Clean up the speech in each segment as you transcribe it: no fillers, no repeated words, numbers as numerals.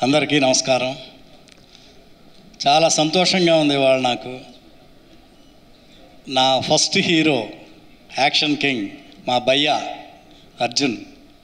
అందరికీ నమస్కారం. చాలా సంతోషంగా ఉంది ఇవాళ నాకు. నా ఫస్ట్ హీరో యాక్షన్ కింగ్ మా భయ్యా అర్జున్.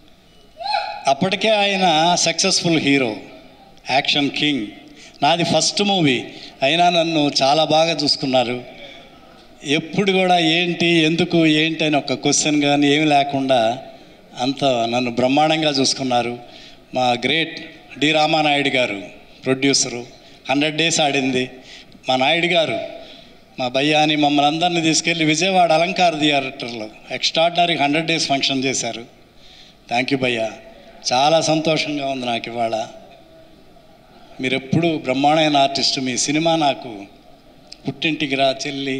అప్పటికే ఆయన సక్సెస్ఫుల్ హీరో, యాక్షన్ కింగ్. నాది ఫస్ట్ మూవీ అయినా నన్ను చాలా బాగా చూసుకున్నారు. ఎప్పుడు కూడా ఏంటి ఎందుకు ఏంటి అని ఒక క్వశ్చన్ కానీ ఏమి లేకుండా అంత నన్ను బ్రహ్మాండంగా చూసుకున్నారు. మా గ్రేట్ డి రామానాయుడు గారు ప్రొడ్యూసరు, 100 days ఆడింది. మా నాయుడు గారు మా భయ్యాని మమ్మల్ని అందరినీ తీసుకెళ్ళి విజయవాడ అలంకార థియేటర్లో ఎక్స్ట్రాడినరీ 100 days ఫంక్షన్ చేశారు. థ్యాంక్ యూ భయ్యా. చాలా సంతోషంగా ఉంది నాకు ఇవాళ. మీరు ఎప్పుడు బ్రహ్మాండమైన ఆర్టిస్టు. మీ సినిమా నాకు పుట్టింటికి రా చెల్లి,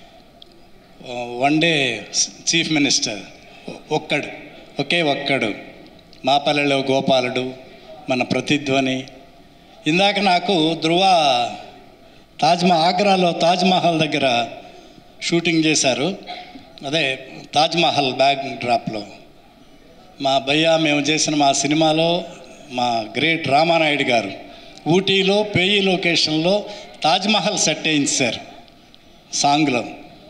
one day chief minister, Oke Okkadu, మా పల్లెలో గోపాలుడు, మన ప్రతిధ్వని. ఇందాక నాకు ధృవ ఆగ్రాలో తాజ్మహల్ దగ్గర షూటింగ్ చేశారు. అదే తాజ్మహల్ బ్యాక్ డ్రాప్లో మా భయ్యా మేము చేసిన మా సినిమాలో మా గ్రేట్ రామానాయుడు గారు ఊటీలో పేయి లొకేషన్లో తాజ్మహల్ సెట్ వేయించారు సాంగ్లో.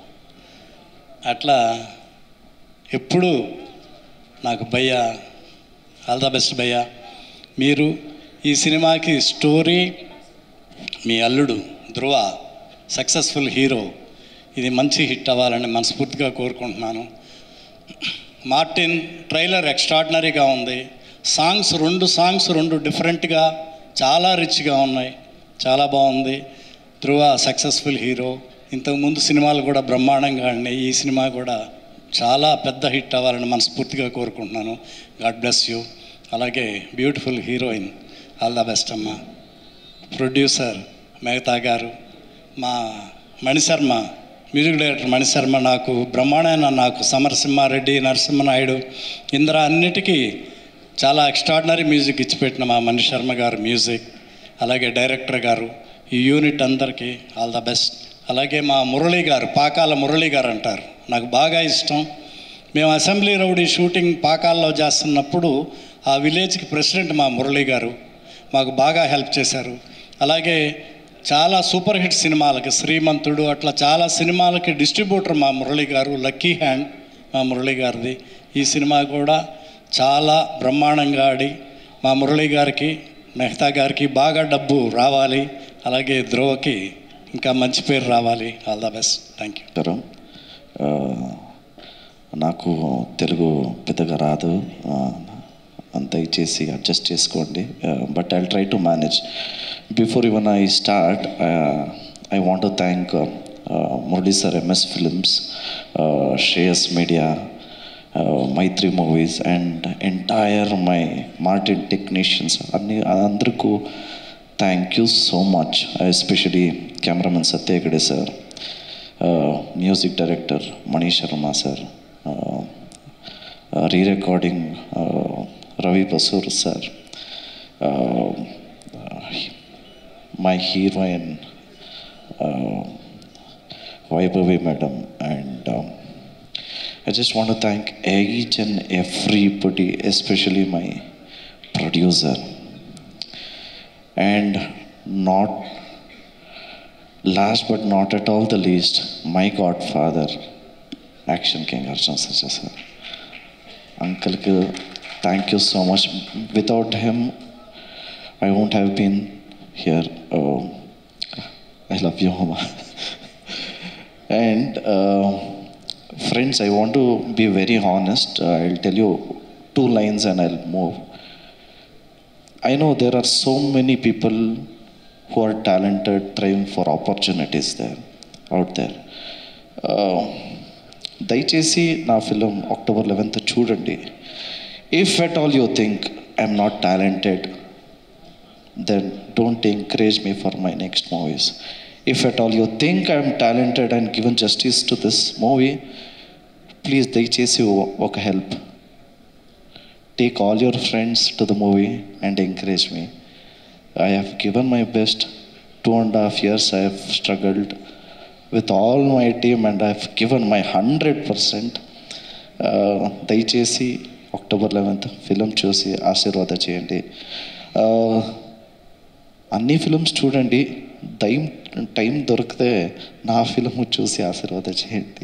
అట్లా ఎప్పుడు నాకు భయ్యా ఆల్ ద బెస్ట్ భయ్యా. మీరు ఈ సినిమాకి స్టోరీ, మీ అల్లుడు ధృవ సక్సెస్ఫుల్ హీరో, ఇది మంచి హిట్ అవ్వాలని మనస్ఫూర్తిగా కోరుకుంటున్నాను. మార్టిన్ ట్రైలర్ ఎక్స్ట్రాడినరీగా ఉంది. రెండు సాంగ్స్ డిఫరెంట్గా చాలా రిచ్గా ఉన్నాయి. చాలా బాగుంది. Dhruva successful hero. ఇంతకుముందు సినిమాలు కూడా బ్రహ్మాండంగా ఉన్నాయి. ఈ సినిమా కూడా చాలా పెద్ద హిట్ అవ్వాలని మనస్ఫూర్తిగా కోరుకుంటున్నాను. God bless you. అలాగే beautiful heroine, all the best అమ్మ. ప్రొడ్యూసర్ మేఘతా గారు, మా మణిశర్మ మ్యూజిక్ డైరెక్టర్ మణిశర్మ నాకు బ్రహ్మాండమైన, నాకు సమరసింహారెడ్డి, నరసింహనాయుడు, ఇంద్ర అన్నిటికీ చాలా ఎక్స్ట్రాడినరీ మ్యూజిక్ ఇచ్చిపెట్టిన మా మణిశర్మ గారు మ్యూజిక్. అలాగే డైరెక్టర్ గారు, ఈ యూనిట్ అందరికీ ఆల్ ద బెస్ట్. అలాగే మా మురళీ గారు, పాకాల మురళీ గారు అంటారు, నాకు బాగా ఇష్టం. మేము అసెంబ్లీ రౌడీ షూటింగ్ పాకాల్లో చేస్తున్నప్పుడు ఆ విలేజ్కి ప్రెసిడెంట్ మా మురళీ గారు మాకు బాగా హెల్ప్ చేశారు. అలాగే చాలా సూపర్ హిట్ సినిమాలకి, శ్రీమంతుడు, అట్లా చాలా సినిమాలకి డిస్ట్రిబ్యూటర్ మా మురళీ గారు. లక్కీ హ్యాండ్ మా మురళీ గారిది. ఈ సినిమా కూడా చాలా బ్రహ్మాండంగా ఆడి మా మురళీ గారికి, మెహతా గారికి బాగా డబ్బు రావాలి. అలాగే ధ్రువకి ఇంకా మంచి పేరు రావాలి. All the best. Thank you. నాకు తెలుగు పెద్దగా రాదు, దయచేసి అడ్జస్ట్ చేసుకోండి. But I try to manage. Before even I start, I want to thank Murali sir, MS films, Shreyas media, Mythri movies and entire my Martin technicians అందరికీ thank you so much. Especially cameraman Satya Hegde sir, music director Mani Sharma sir, re-recording Ravi Basur sir, my heroine Vaibhavi madam, and I just want to thank each and everybody, especially my producer, and not last but not at all the least, my godfather, Action King Arjun Sarja sir. Uncle ku thank you so much. Without him, I won't have been here. I love you, Mama. And friends, I want to be very honest. I'll tell you 2 lines and I'll move. I know there are so many people who are talented, trying for opportunities out there. దయచేసి నా film October 11th చూడండి. If at all you think I'm not talented, then don't encourage me for my next movies. If at all you think I'm talented and given justice to this movie, please దయచేసి ఒక help. Take all your friends to the movie and encourage me. I have given my best. 2.5 years I have struggled with all my team and I have given my 100%. దయచేసి October 11th film చూసి ఆశీర్వాద చేయండి. అన్ని films చూడండి, time దొరికితే నా film చూసి ఆశీర్వాదం చేయండి.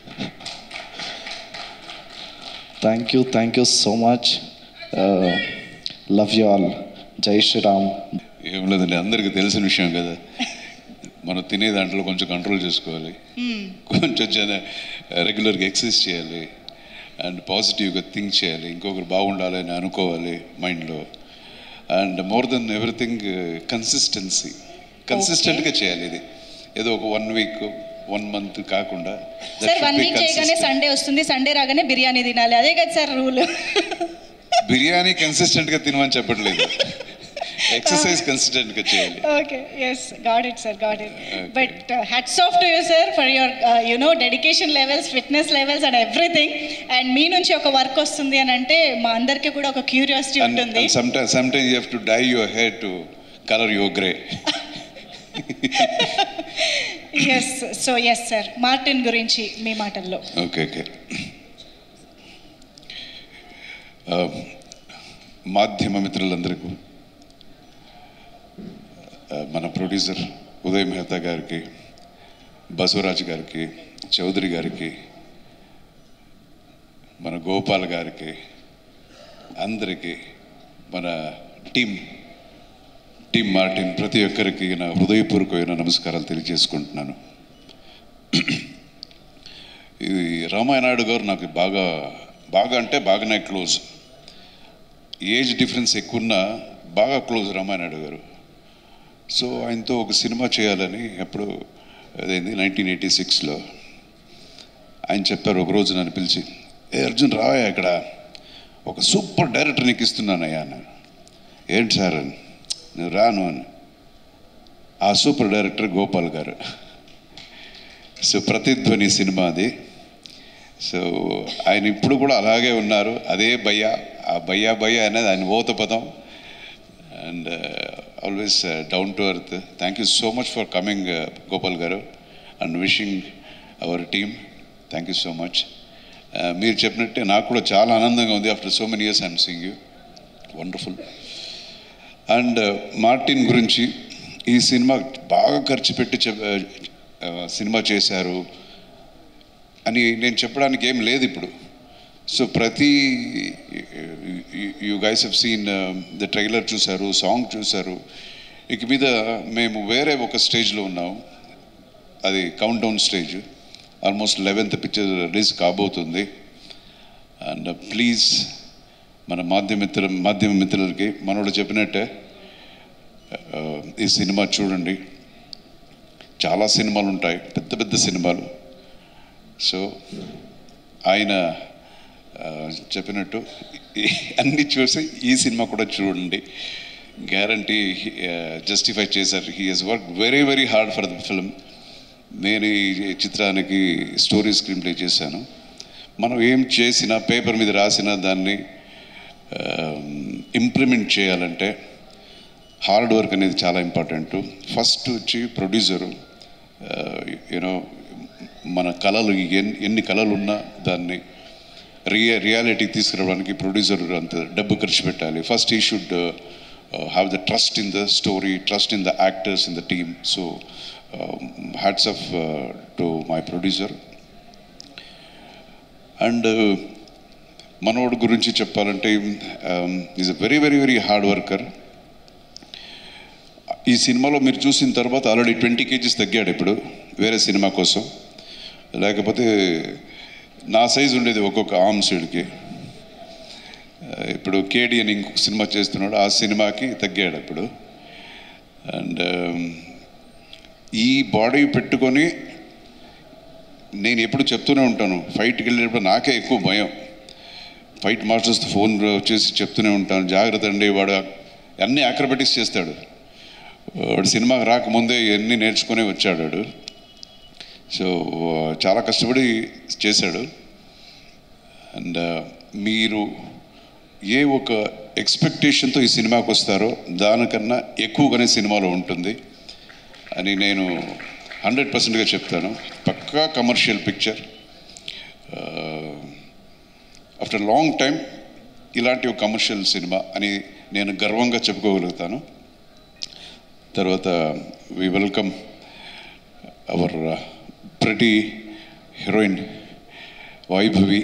Thank you so much. Love you all. జై శ్రీరామ్. ఏం లేదండి, అందరికీ తెలిసిన విషయం కదా, మనం తినే దాంట్లో కొంచెం కంట్రోల్ చేసుకోవాలి, కొంచెం రెగ్యులర్గా ఎక్సర్సైజ్ చేయాలి, అండ్ పాజిటివ్గా థింక్ చేయాలి, ఇంకొకరు బాగుండాలి అని అనుకోవాలి మైండ్లో. అండ్ మోర్ దెన్ ఎవ్రీథింగ్ కన్సిస్టెంట్గా చేయాలి. ఇది ఏదో ఒక 1 వీక్ 1 మంత్ కాకుండా. సార్ 1 వీక్ చేయగానే సండే వస్తుంది, సండే రాగానే బిర్యానీ తినాలి, అదే కదా సార్ రూల్. బిర్యానీ కన్సిస్టెంట్గా తినమని చెప్పట్లేదు, ఎక్సర్సైజ్ కన్సిస్టెంట్గా చేయాలి. Okay, yes, got it sir, got it. But hats off to you sir for your dedication levels, fitness levels and everything. And మీ నుంచి ఒక వర్క్ వస్తుంది అని అంటే మా అందరికీ కూడా ఒక క్యూరియాసిటీ ఉంటుంది. Sometimes you have to dye your hair to color your grey. Yes, so yes sir, Martin గురించి మీ మాటల్లో. ఓకే. మాధ్యమ మిత్రులందరికీ, మన ప్రొడ్యూసర్ ఉదయ్ మెహతా గారికి, బసవరాజ్ గారికి, చౌదరి గారికి, మన గోపాల్ గారికి, అందరికీ, మన టీం మార్టిన్ ప్రతి ఒక్కరికి నా హృదయపూర్వకమైన నమస్కారాలు తెలియజేసుకుంటున్నాను. ఇది రామానాయుడు గారు నాకు బాగానే క్లోజ్. ఏజ్ డిఫరెన్స్ ఎక్కువన్నా బాగా క్లోజ్ రామానాయుడు గారు. సో ఆయనతో ఒక సినిమా చేయాలని ఎప్పుడు అదేంది 1986లో ఆయన చెప్పారు. ఒకరోజు నన్ను పిలిచి, అర్జున్ రావయ్యా, ఇక్కడ ఒక సూపర్ డైరెక్టర్ నీకు ఇస్తున్నానయ్యా అన్నాను. ఏంటి సార్ అని. నేను రాను అని. ఆ సూపర్ డైరెక్టర్ గోపాల్ గారు. సో ప్రతిధ్వని సినిమా అది. సో ఆయన ఇప్పుడు కూడా అలాగే ఉన్నారు, అదే భయ్యా. ఆ భయ్యా అనేది ఆయన ఓత పదం. And always down to earth. Thank you so much for coming Gopal గారు, and wishing our team thank you so much. మీరు చెప్పినట్టే నాకు కూడా చాలా ఆనందంగా ఉంది. After so many years I'm seeing you, wonderful. And Martin గురించి, ఈ సినిమా బాగా ఖర్చు పెట్టి సినిమా చేశారు అని నేను చెప్పడానికి ఏం లేదు ఇప్పుడు. So you guys have seen the trailer చూశారు, సాంగ్ చూశారు. ఇక మీద మేము వేరే ఒక స్టేజ్లో ఉన్నాం, అది count down stage. Almost 11th picture release కాబోతుంది. అండ్ ప్లీజ్ మన మాధ్యమ మిత్రులకి మనోడు చెప్పినట్టే ఈ సినిమా చూడండి. చాలా సినిమాలు ఉంటాయి, పెద్ద సినిమాలు. సో ఆయన చెప్పినట్టు అన్నీ చూసి ఈ సినిమా కూడా చూడండి, గ్యారంటీ జస్టిఫై చేశారు. He he's work very hard for the film. నేను ఈ చిత్రానికి స్టోరీ స్క్రీన్ ప్లే చేశాను. మనం ఏం చేసినా, పేపర్ మీద రాసినా దాన్ని ఇంప్లిమెంట్ చేయాలంటే హార్డ్ వర్క్ అనేది చాలా ఇంపార్టెంట్. ఫస్ట్ వచ్చి ప్రొడ్యూసరు, యూనో మన కళలు ఎన్ని కళలు ఉన్నా దాన్ని రియాలిటీకి తీసుకురావడానికి ప్రొడ్యూసర్ అంత డబ్బు ఖర్చు పెట్టాలి. First he should have the trust in the story, trust in the actors, in the team. So hats off to my producer. And మనోడు గురించి చెప్పాలంటే is a very hard worker. ఈ సినిమాలో మీరు చూసిన తర్వాత ఆల్రెడీ 20 kgs తగ్గాడు ఇప్పుడు వేరే సినిమా కోసం. లేకపోతే నా సైజు ఉండేది ఒక్కొక్క ఆర్మ్ సైడ్కి. ఇప్పుడు కేడి అని ఇంకొక సినిమా చేస్తున్నాడు, ఆ సినిమాకి తగ్గాడు ఇప్పుడు. అండ్ ఈ బాడీ పెట్టుకొని నేను ఎప్పుడు చెప్తూనే ఉంటాను, ఫైట్కి వెళ్ళేటప్పుడు నాకే ఎక్కువ భయం. ఫైట్ మాస్టర్స్తో ఫోన్ వచ్చేసి చెప్తూనే ఉంటాను, జాగ్రత్త అండి, వాడు అన్నీ అక్రబెటిక్స్ చేస్తాడు. వాడు సినిమాకి రాకముందే ఇవన్నీ నేర్చుకునే వచ్చాడు వాడు. సో చాలా కష్టపడి చేశాడు. అండ్ మీరు ఏ ఒక ఎక్స్పెక్టేషన్తో ఈ సినిమాకి వస్తారో దానికన్నా ఎక్కువగానే సినిమాలో ఉంటుంది అని నేను 100%గా చెప్తాను. పక్కా commercial picture. After long time ఇలాంటి ఒక కమర్షియల్ సినిమా అని నేను గర్వంగా చెప్పుకోగలుగుతాను. తర్వాత we welcome our pretty heroine Vaibhavi.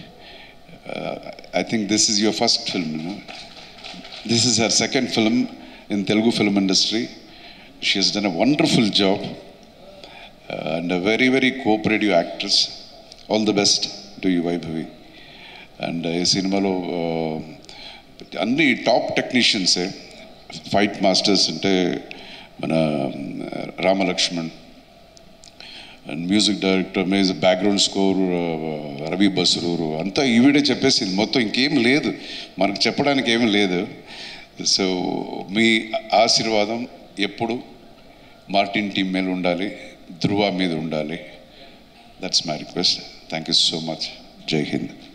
I think this is your first film, you know? This is her second film in Telugu film industry. She has done a wonderful job and a very, very cooperative actress. All the best to you, Vaibhavi. And ఈ సినిమాలో అన్ని top టెక్నీషియన్సే, fight masters అంటే మన Ramalakshman, and music director, major background score Ravi Basrur, అంతా ఈవిడే చెప్పేసింది మొత్తం, ఇంకేం లేదు మనకు చెప్పడానికి ఏమీ లేదు. సో మీ ఆశీర్వాదం ఎప్పుడు మార్టిన్ టీం మీద ఉండాలి, ధృవ మీద ఉండాలి. That's my request. Thank you so much. జై హింద్.